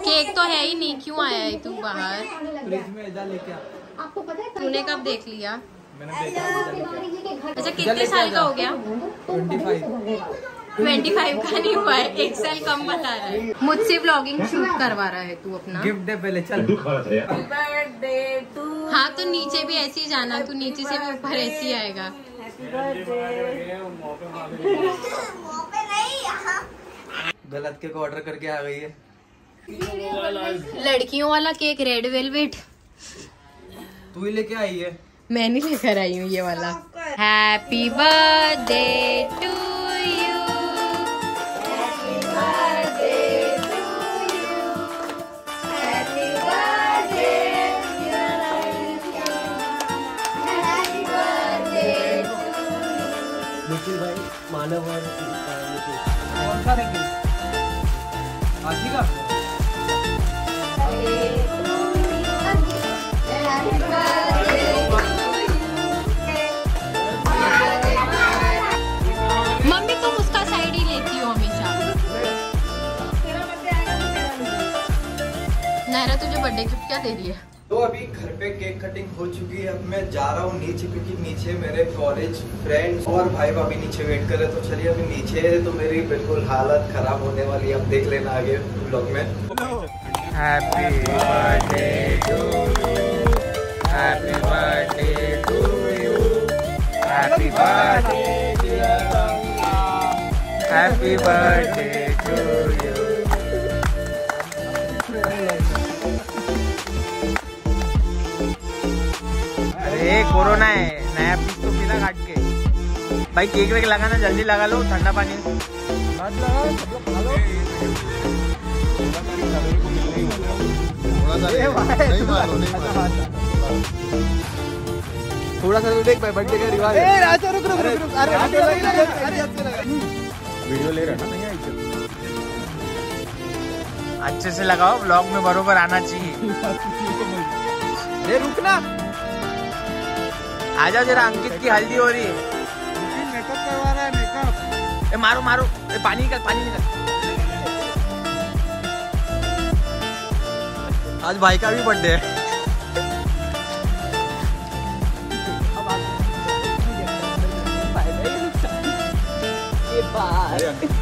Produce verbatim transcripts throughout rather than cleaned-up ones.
Cake तो है ही नहीं, क्यों आया है तू बाहर? फ्रिज में इधर लेके आ। तूने कब देख लिया? मैंने देखा। अच्छा कितने साल का हो गया? ट्वेंटी फाइव पच्चीस का नहीं हुआ है, एक साल कम बता रहा है। मुझसे व्लॉगिंग शूट करवा रहा है तू अपना। गिफ्ट दे पहले चल। Birthday to. हाँ तो नीचे भी ऐसे ही जाना, तू नीचे से भी ऊपर ऐसे ही आएगा। गलत केक ऑर्डर करके आ गई है। लड़कियों वाला केक रेड वेलवेट तू ही लेके आई है। मैं नहीं लेकर आई हूँ ये वाला। Happy birthday to you, happy birthday to you, happy birthday, happy birthday. Nikhil भाई मानव और कौन सा निखिल? आशी का? मम्मी तुम उसका साइड ही लेती हो हमेशा। नायरा तुझे बर्थडे गिफ्ट क्या दे रही है? तो अभी घर पे केक कटिंग हो चुकी है। अब मैं जा रहा हूँ नीचे, क्योंकि नीचे मेरे कॉलेज फ्रेंड्स और भाई भाभी नीचे वेट कर रहे। तो चलिए अभी नीचे है, तो मेरी बिल्कुल हालत खराब होने वाली है। अब देख लेना आगे ब्लॉग में। Happy birthday to you, happy birthday to you, happy birthday, happy birthday to you. अरे कोरोना है, नया पीस तो पीला काट के। भाई केक वेक लगाना, जल्दी लगा लो, ठंडा पानी मत लगाओ, सब लोग खा लो। थोड़ा सा देख भाई, बर्थडे का रिवाज है। राजा रुक रुक रुक, अरे वीडियो ले रहा ना, नहीं आई। अच्छे से लगाओ, व्लॉग में बरोबर आना चाहिए। अरे रुक ना, आजा जरा, अंकित की हल्दी हो रही है। मेकअप करवा रहा है, मेकअप। ए मारो मारो, ए पानी निकल, पानी निकल। आज भाई का भी बर्थडे है। ये बात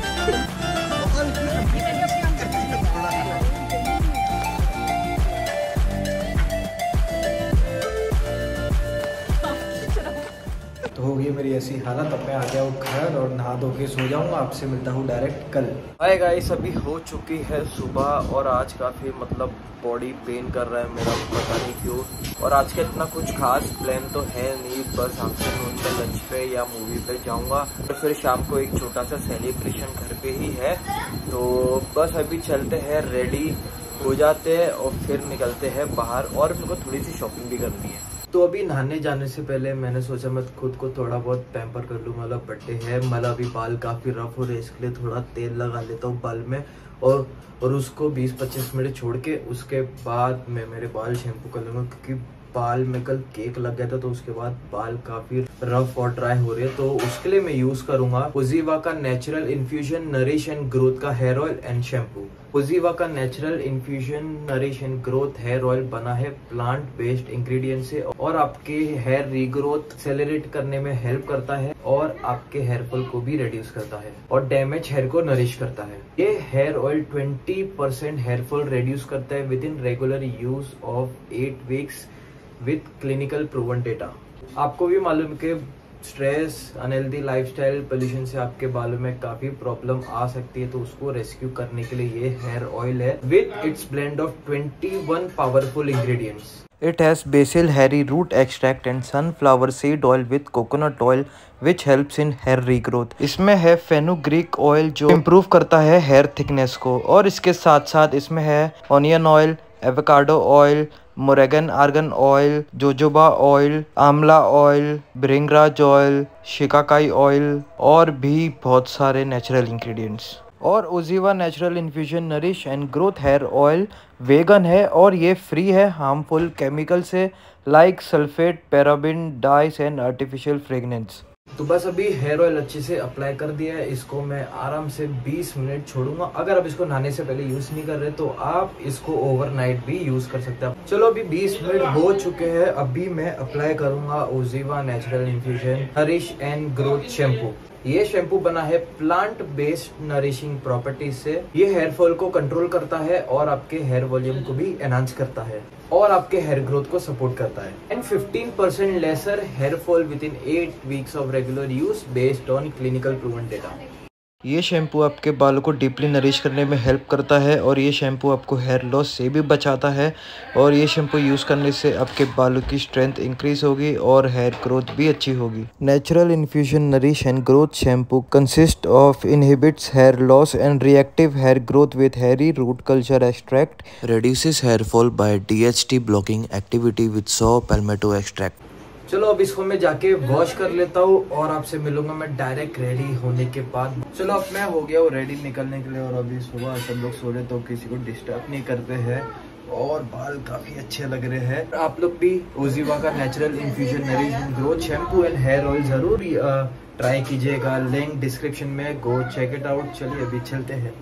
तो हो गई मेरी ऐसी हालत। अब मैं आ गया हूँ घर और नहा धो के सो जाऊंगा। आपसे मिलता हूँ डायरेक्ट कल। हाय गाइस, अभी हो चुकी है सुबह और आज काफ़ी मतलब बॉडी पेन कर रहा है मेरा, पता नहीं क्यों। और आज का इतना कुछ खास प्लान तो है नहीं, बस आफ्टरनून पे लंच पे या मूवी पे जाऊंगा और फिर शाम को एक छोटा सा सेलिब्रेशन घर पे ही है। तो बस अभी चलते हैं, रेडी हो जाते हैं और फिर निकलते हैं बाहर। और मेरे को थोड़ी सी शॉपिंग भी करनी है। तो अभी नहाने जाने से पहले मैंने सोचा मैं खुद को थोड़ा बहुत पैम्पर कर लूँ। मतलब बर्थडे है, मतलब अभी बाल काफ़ी रफ हो रहे, इसके लिए थोड़ा तेल लगा लेता हूँ बाल में। और और उसको बीस पच्चीस मिनट छोड़ के उसके बाद मैं मेरे बाल शैम्पू कर लूँगा, क्योंकि बाल में कल केक लग गया था। तो उसके बाद बाल काफ़ी रफ और ड्राई हो रहे हैं। तो उसके लिए मैं यूज़ करूँगा उजीवा का natural infusion nourish and growth का hair oil and shampoo. OZiva का natural infusion nourish and growth hair oil बना है प्लांट बेस्ड इंग्रेडिएंट से और आपके हेयर रीग्रोथ एक्सेलरेट करने में हेल्प करता है और आपके हेयर फॉल को भी रिड्यूस करता है और डैमेज हेयर को नरिश करता है। ये हेयर ऑयल बीस परसेंट हेयर फॉल रिड्यूस करता है within regular use of eight weeks with clinical proven data. आपको भी मालूम है कि स्ट्रेस, अनहेल्दी लाइफस्टाइल, पोल्यूशन से आपके बालों में काफी प्रॉब्लम आ सकती है। तो उसको रेस्क्यू करने के लिए ये हेयर ऑयल है विद इट्स ब्लेंड ऑफ इक्कीस powerful ingredients. It has basil hairy root extract and sunflower seed oil with coconut oil which helps in hair regrowth। इसमें है फेनुग्रीक ऑयल जो इम्प्रूव करता है हेयर थिकनेस को। और इसके साथ साथ इसमें है onion oil, avocado oil, Moroccan argan oil, jojoba oil, amla oil, bhringraj oil, shikakai oil और भी बहुत सारे नेचुरल इंग्रेडिएंट्स। और OZiva natural infusion nourish and growth hair oil vegan है और ये फ्री है हार्मफुल केमिकल से like sulphate, paraben, dyes and artificial fragrance. तो बस अभी हेयर ऑयल अच्छे से अप्लाई कर दिया है। इसको मैं आराम से बीस मिनट छोड़ूंगा। अगर आप इसको नहाने से पहले यूज नहीं कर रहे तो आप इसको ओवरनाइट भी यूज कर सकते हैं। चलो अभी बीस मिनट हो चुके हैं। अभी मैं अप्लाई करूंगा OZiva natural infusion nourish and growth shampoo. ये शैम्पू बना है प्लांट बेस्ड नरिशिंग प्रॉपर्टीज से। ये हेयर फॉल को कंट्रोल करता है और आपके हेयर वॉल्यूम को भी एनहांस करता है और आपके हेयर ग्रोथ को सपोर्ट करता है। And fifteen percent lesser hair fall within eight weeks of regular use based on clinical proven data. ये शैम्पू आपके बालों को डीपली नरिश करने में हेल्प करता है और ये शैम्पू आपको हेयर लॉस से भी बचाता है। और ये शैम्पू यूज़ करने से आपके बालों की स्ट्रेंथ इंक्रीज होगी और हेयर ग्रोथ भी अच्छी होगी। Natural infusion nourish and growth shampoo consist of inhibits hair loss and reactive hair growth with hairy root culture extract, reduces hair fall by D H T blocking activity with saw palmetto extract। चलो अब इसको मैं जाके wash कर लेता हूँ और आपसे मिलूंगा मैं डायरेक्ट रेडी होने के बाद। चलो अब मैं हो गया हूँ रेडी निकलने के लिए और अभी सुबह सब लोग सो रहे तो किसी को डिस्टर्ब नहीं करते हैं और बाल काफी अच्छे लग रहे हैं। आप लोग भी ओजीवा का natural infusion nourish and growth shampoo and hair oil जरूर ट्राई कीजिएगा। लिंक डिस्क्रिप्शन में, गो चेक इट आउट। चलिए अभी चलते हैं।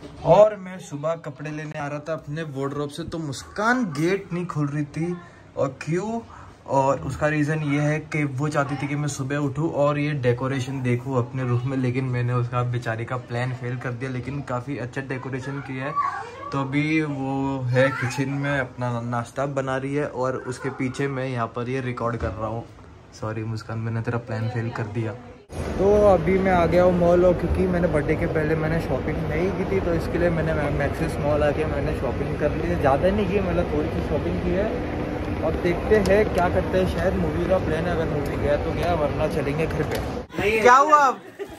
और मैं सुबह कपड़े लेने आ रहा था अपने वार्डरोब से तो मुस्कान गेट नहीं खोल रही थी। और क्यों? और उसका रीज़न ये है कि वो चाहती थी कि मैं सुबह उठूं और ये डेकोरेशन देखूं अपने रूम में, लेकिन मैंने उसका बेचारी का प्लान फेल कर दिया। लेकिन काफ़ी अच्छा डेकोरेशन किया है। तो अभी वो है किचन में अपना नाश्ता बना रही है और उसके पीछे मैं यहाँ पर ये रिकॉर्ड कर रहा हूँ। सॉरी मुस्कान, मैंने तेरा प्लान फेल कर दिया। तो अभी मैं आ गया हूँ मॉल और क्योंकि मैंने बर्थडे के पहले मैंने शॉपिंग नहीं की थी तो इसके लिए मैंने मैक्सिस मॉल आके मैंने शॉपिंग कर ली है। ज़्यादा नहीं की, मतलब थोड़ी सी शॉपिंग की है। अब देखते हैं क्या करते हैं। शायद मूवी का प्लान है, अगर मूवी गया तो गया वरना चलेंगे घर पे। नहीं क्या हुआ अब?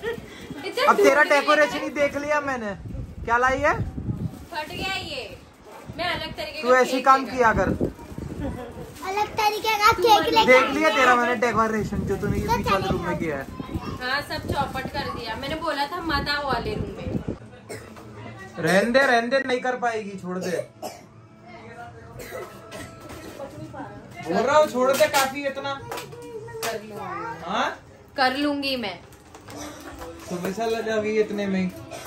अब तेरा डेकोरेशन ही देख लिया मैंने। क्या लाई है? फट गया ये। मैं अलग तरीके तू ऐसी काम किया कर। अलग तरीके का केक लेके देख लिया तेरा मैंने डेकोरेशन जो तूने ये बीच वाले रूम में किया है। हाँ सब चौपट कर दिया। मैंने बोला था मत आओ वाले रूम में। रहने दे रहने दे, नहीं कर पाएगी, छोड़ दे। बोल रहा हूँ छोड़ दे, काफी इतना कर लूंगी। हाँ कर लूंगी मैं। तो पैसा लग जाएगी इतने में।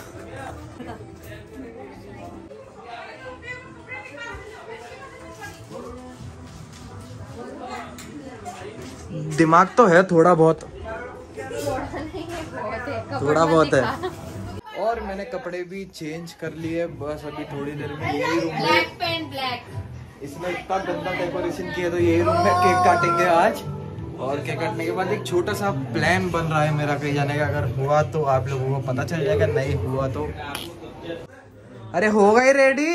दिमाग तो है थोड़ा बहुत, थोड़ा बहुत है। और मैंने कपड़े भी चेंज कर लिए, बस अभी थोड़ी देर में यही रूम में। Black pen black. इसमें इतना गंदा डेकोरेशन किया तो यही रूम में केक काटेंगे आज। और केक काटने के बाद एक छोटा सा प्लान बन रहा है मेरा कहीं जाने का। अगर हुआ तो आप लोगों को पता चल जाएगा, नहीं हुआ तो अरे हो गई रेडी।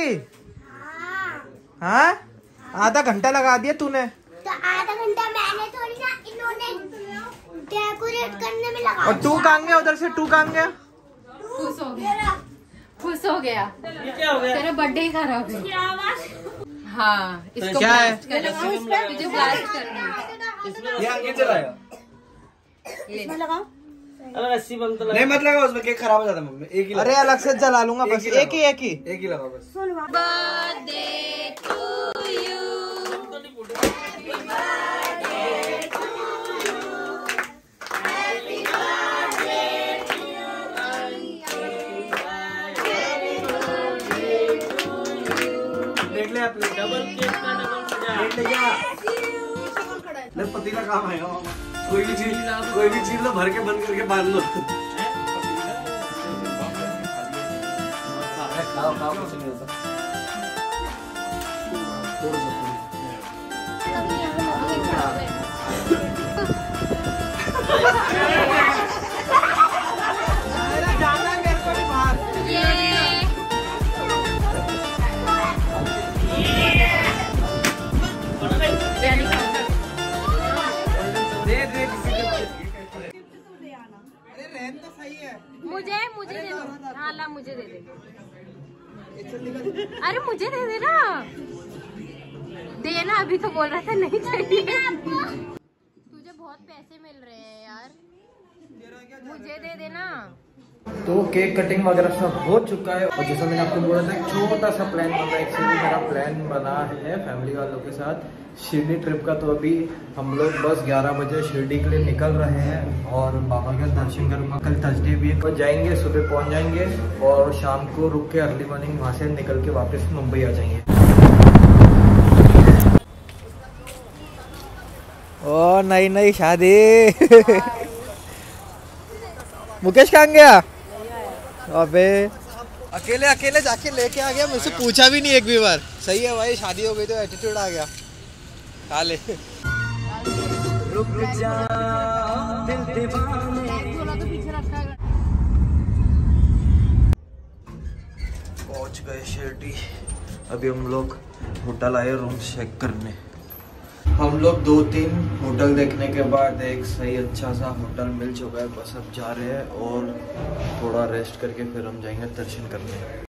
हाँ आधा घंटा लगा दिया तूने। तो आधा घंटा मैंने थोड़ी ना, इन्होंने डेकोरेट करने में लगा। और तू कहाँ गया उधर से? तू कहाँ गया? खुश हो गया, खुश हो गया। क्या हो गया? तेरा बर्थडे ही खराब है। हाँ इसको क्या है? तुझे ब्लास्ट करना है। ये अंकित चलाएगा। इसमें लगाओ। नहीं मत लगा, उसमें केक खराब हो जाता है। एक ही अरे अलग से जला लूंगा बस। एक ही एक ही एक ही लगा बस। बर्थडे टू यू, देख ले आप डबल केक का डबल ले पतीला काम आएगा। कोई भी चीज कोई भी चीज लो भर के बंद करके बांध लो। खाओ खाओ कुछ नहीं होता। जाना मेरे को भी बाहर। मुझे मुझे दे दो। हाँ ला मुझे दे दे। अरे मुझे दे दे ना, देना। अभी तो बोल रहा था नहीं चाहिए। तुझे बहुत पैसे मिल रहे हैं यार, मुझे दे देना। तो केक कटिंग वगैरह सब हो चुका है और जैसा मैंने आपको बोला था छोटा सा प्लान बना है। एक्चुअली मेरा प्लान बना है फैमिली वालों के साथ शिरडी ट्रिप का। तो अभी हम लोग बस ग्यारह बजे शिरडी के लिए निकल रहे हैं और बाबा का दर्शन करूँगा। कल थर्सडे भी है, जाएंगे सुबह पहुँच जाएंगे और शाम को रुक के अर्ली मॉर्निंग वहाँ से निकल के वापस मुंबई आ जाएंगे। ओ नई नई शादी मुकेश कहाँ गया? अबे अकेले अकेले जाके लेके आ गया, मुझसे पूछा भी नहीं एक भी बार। सही है भाई, शादी हो गई तो एटीट्यूड आ गया। खा ले। रुक जा दिल दीवाने। पहुंच गए शिरडी। अभी हम लोग होटल आए रूम चेक करने। हम लोग दो तीन होटल देखने के बाद एक सही अच्छा सा होटल मिल चुका है। बस अब जा रहे हैं और थोड़ा रेस्ट करके फिर हम जाएंगे दर्शन करने।